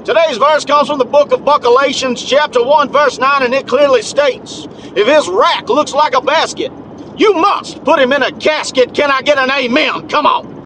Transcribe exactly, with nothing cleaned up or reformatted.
Today's verse comes from the book of Buckalations, chapter one, verse nine, and it clearly states, if his rack looks like a basket, you must put him in a casket. Can I get an amen? Come on.